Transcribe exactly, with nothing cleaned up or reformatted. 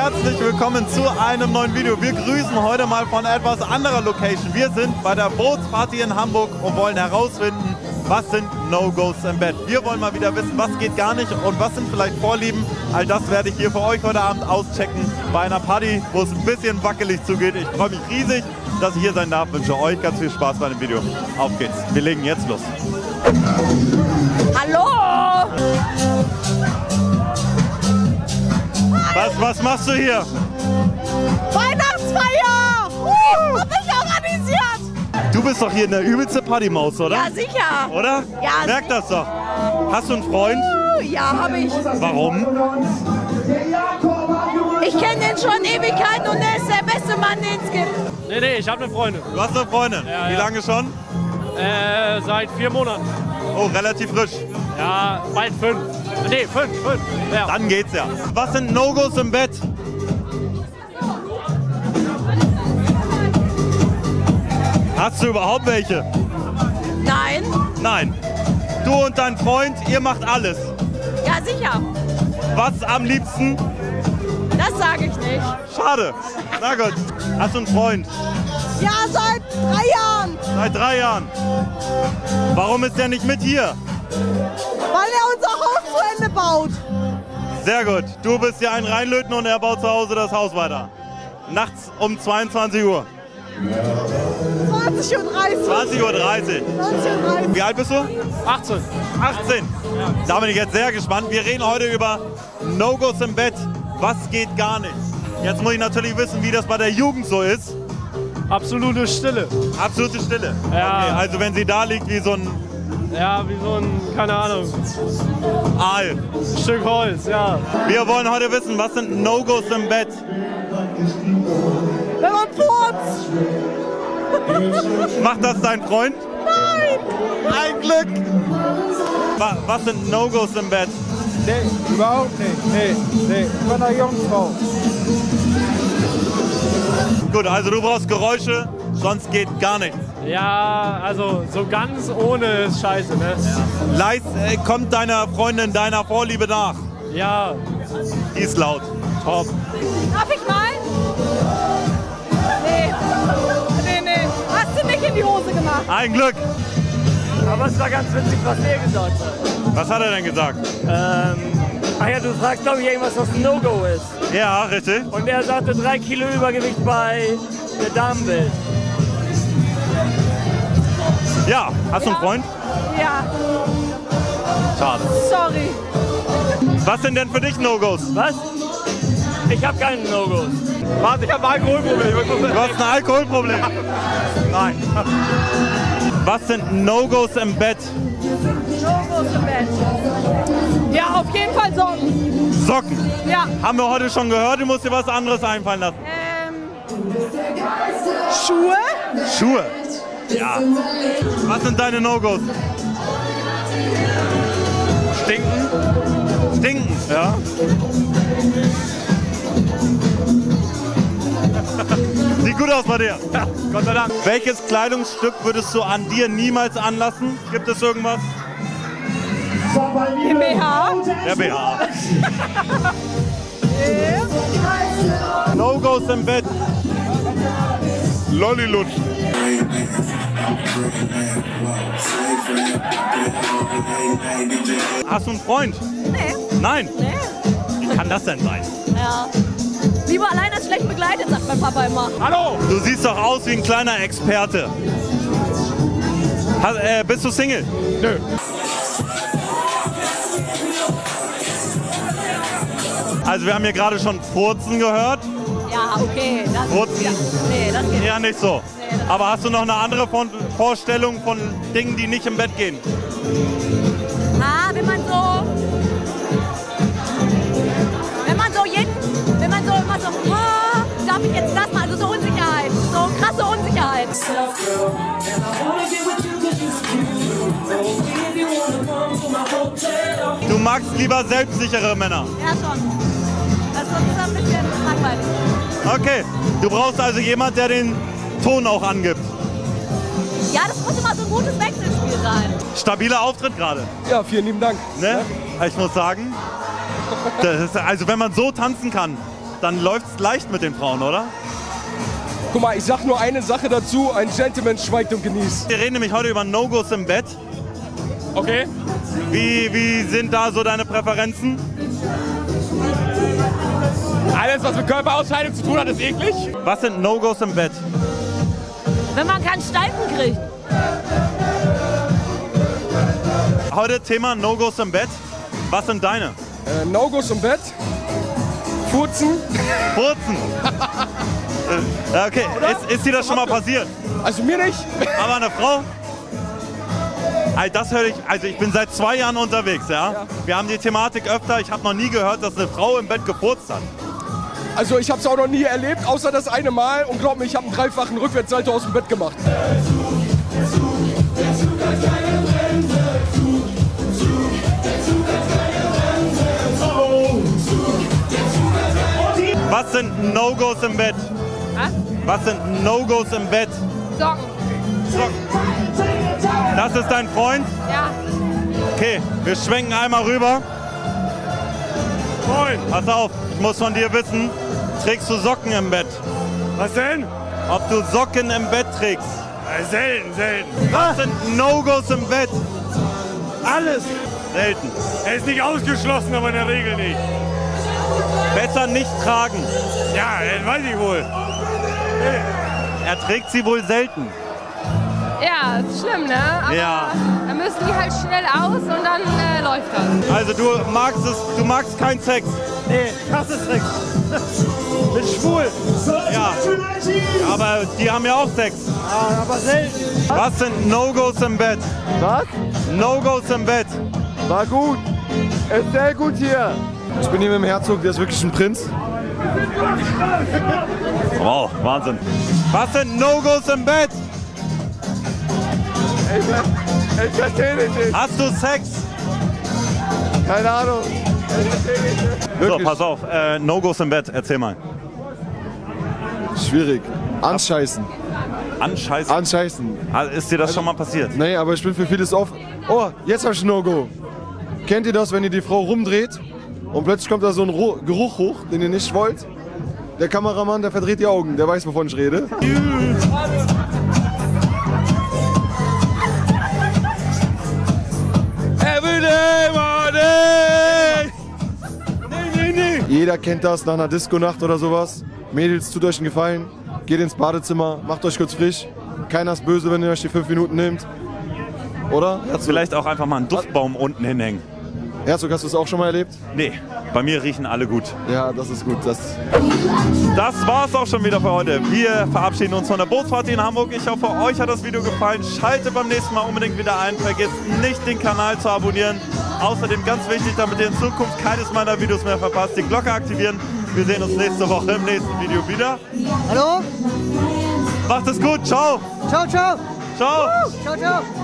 herzlich willkommen zu einem neuen Video. Wir grüßen heute mal von etwas anderer Location. Wir sind bei der Bootsparty in Hamburg und wollen herausfinden, was sind No-Gos im Bett. Wir wollen mal wieder wissen, was geht gar nicht und was sind vielleicht Vorlieben. All das werde ich hier für euch heute Abend auschecken bei einer Party, wo es ein bisschen wackelig zugeht. Ich freue mich riesig, dass ich hier sein darf. Wünsche euch ganz viel Spaß bei dem Video. Auf geht's. Wir legen jetzt los. Hallo! Was, was machst du hier? Weihnachtsfeier! Uh, hab ich organisiert! Du bist doch hier eine übelste Partymaus, oder? Ja, sicher! Oder? Ja, Merk das doch. Hast du einen Freund? Uh, ja, hab ich. Warum? Ich kenne den schon Ewigkeiten und er ist der beste Mann, den es gibt. Nee, nee, ich habe eine Freundin. Du hast eine Freundin. Ja, Wie ja. lange schon? Äh, seit vier Monaten. Oh, relativ frisch. Ja, bald fünf. Nee, fünf, fünf. Ja. Dann geht's ja. Was sind No-Gos im Bett? Hast du überhaupt welche? Nein? Nein. Du und dein Freund, ihr macht alles. Ja, sicher. Was am liebsten? Das sage ich nicht. Schade. Na gut. Hast du einen Freund? Ja, seit drei Jahren. Seit drei Jahren. Warum ist der nicht mit hier? Weil er unser Haus zu Ende baut. Sehr gut. Du bist ja ein Reinlöten und er baut zu Hause das Haus weiter. Nachts um zweiundzwanzig Uhr. zwanzig Uhr dreißig. zwanzig Uhr dreißig. zwanzig Uhr dreißig. Wie alt bist du? achtzehn. achtzehn. Da bin ich jetzt sehr gespannt. Wir reden heute über No-Gos im Bett. Was geht gar nicht? Jetzt muss ich natürlich wissen, wie das bei der Jugend so ist. Absolute Stille. Absolute Stille. Ja. Okay, also wenn sie da liegt wie so ein Ja, wie so ein, keine Ahnung, Aal. Stück Holz, ja. Wir wollen heute wissen, was sind No-Gos im Bett? Wenn man furzt. Macht das dein Freund? Nein. Ein Glück! Wa- Was sind No-Gos im Bett? Nee, überhaupt nicht. Nee, nee. Von der Jungfrau. Gut, also du brauchst Geräusche, sonst geht gar nichts. Ja, also so ganz ohne ist scheiße, ne? Leis, äh, kommt deiner Freundin deiner Vorliebe nach? Ja, Die ist laut. top. Darf ich mal? Nee. Nee, nee. Hast du nicht in die Hose gemacht? Ein Glück! Aber es war ganz witzig, was er gesagt hat. Was hat er denn gesagt? Ähm, ach ja, du fragst, glaube ich, irgendwas, was ein No-Go ist. Ja, richtig. Und er sagte drei Kilo Übergewicht bei der Damenwelt. Ja, hast du einen Freund? Ja. Schade. Sorry. Was sind denn für dich No-Gos? Was? Ich habe keine No-Gos. Warte, ich habe ein Alkoholproblem. Du hast ein Alkoholproblem? Nein. Was sind No-Gos im Bett? No-Gos im Bett. Ja, auf jeden Fall Socken. Socken. Ja. Haben wir heute schon gehört, du musst dir was anderes einfallen lassen. Ähm. Schuhe? Schuhe. Ja. Was sind deine No-Gos? Stinken? Stinken. Ja. Sieht gut aus bei dir. Ja, Gott sei Dank. Welches Kleidungsstück würdest du an dir niemals anlassen? Gibt es irgendwas? Im B H? Der B H. No-Gos im Bett. Lollilutschen. Hast du einen Freund? Nee. Nein. Nee. Wie kann das denn sein? Ja. Lieber allein als schlecht begleitet, sagt mein Papa immer. Hallo! Du siehst doch aus wie ein kleiner Experte. Hast, äh, bist du Single? Nö. Also wir haben hier gerade schon Furzen gehört. Ja, okay. Das, Furzen? ja, nee, das geht Ja, nicht so. Nee, das- Aber hast du noch eine andere von Vorstellung von Dingen, die nicht im Bett gehen? Ah, wenn man so... Wenn man so jeden... Wenn man so immer so... Ah, darf ich jetzt das mal? Also so Unsicherheit. So krasse Unsicherheit. Du magst lieber selbstsichere Männer. Ja, schon. Das ist ein bisschen langweilig. Okay, du brauchst also jemand, der den Ton auch angibt. Ja, das muss immer so ein gutes Wechselspiel sein. Stabiler Auftritt gerade. Ja, vielen lieben Dank. Ne? Ich muss sagen, das ist, also wenn man so tanzen kann, dann läuft's leicht mit den Frauen, oder? Guck mal, ich sag nur eine Sache dazu. Ein Gentleman schweigt und genießt. Wir reden nämlich heute über No-Gos im Bett. Okay. Wie, wie sind da so deine Präferenzen? Alles, was mit Körperausscheidung zu tun hat, ist eklig. Was sind No-Gos im Bett? Wenn man keinen Steifen kriegt. Heute Thema No-Gos im Bett. Was sind deine? Äh, No-Gos im Bett. Furzen. Furzen. Ja, okay, ist, ist dir das schon mal passiert? Also mir nicht. Aber eine Frau? Also das höre ich, also ich bin seit zwei Jahren unterwegs, ja? Ja. Wir haben die Thematik öfter, ich habe noch nie gehört, dass eine Frau im Bett gefurzt hat. Also ich habe es auch noch nie erlebt, außer das eine Mal. Und glaub mir, ich habe einen dreifachen Rückwärtssalto aus dem Bett gemacht. Was sind No-Gos im Bett? Was? Was sind No-Gos im Bett? Socken. Socken. Das ist dein Freund? Ja. Okay, wir schwenken einmal rüber. Moin. Pass auf, ich muss von dir wissen, trägst du Socken im Bett? Was denn? Ob du Socken im Bett trägst? Äh, selten, selten. Was sind No-Gos im Bett? Alles. Selten. Er ist nicht ausgeschlossen, aber in der Regel nicht. Besser nicht tragen. Ja, das weiß ich wohl. Er trägt sie wohl selten. Ja, ist schlimm, ne? Aber Ja. dann müssen die halt schnell aus und dann äh, läuft das. Also du magst es, du magst keinen Sex. Nee, ich hasse Sex. Bin schwul. Ja. Aber die haben ja auch Sex. Ja, aber selten. Was sind No-Gos im Bett? Was? No-Gos im Bett. War gut. Ist sehr gut hier. Ich bin hier mit dem Herzog, der ist wirklich ein Prinz. Wow, Wahnsinn. Was sind No-Gos im Bett? Ich, ich verstehe dich nicht. Hast du Sex? Keine Ahnung. Ich verstehe dich nicht. So, Wirklich pass auf. Äh, No-Gos im Bett. Erzähl mal. schwierig. Anscheißen. Anscheißen. Anscheißen. Ist dir das schon mal passiert? Nee, aber ich bin für vieles offen. Oh, jetzt hab ich ein No-Go. Kennt ihr das, wenn ihr die Frau rumdreht und plötzlich kommt da so ein Ro Geruch hoch, den ihr nicht wollt? Der Kameramann, der verdreht die Augen, der weiß, wovon ich rede. Jeder kennt das nach einer Disco-Nacht oder sowas. Mädels, tut euch einen Gefallen, geht ins Badezimmer, macht euch kurz frisch. Keiner ist böse, wenn ihr euch die fünf Minuten nehmt. Oder? Herzog, Vielleicht auch einfach mal einen Duftbaum unten hinhängen. Herzog, hast du es auch schon mal erlebt? Nee, bei mir riechen alle gut. Ja, das ist gut. Das Das war's auch schon wieder für heute. Wir verabschieden uns von der Bootsparty in Hamburg. Ich hoffe, euch hat das Video gefallen. Schaltet beim nächsten Mal unbedingt wieder ein. Vergesst nicht, den Kanal zu abonnieren. Außerdem ganz wichtig, damit ihr in Zukunft keines meiner Videos mehr verpasst, die Glocke aktivieren. Wir sehen uns nächste Woche im nächsten Video wieder. Hallo? Macht es gut. Ciao. Ciao, ciao. Ciao. Ciao, ciao.